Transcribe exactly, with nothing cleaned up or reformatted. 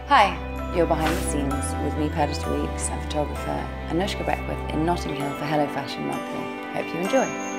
Hi, you're behind the scenes with me, Perdita Weeks, and photographer Anushka Beckwith in Notting Hill for Hello Fashion Monthly. Hope you enjoy.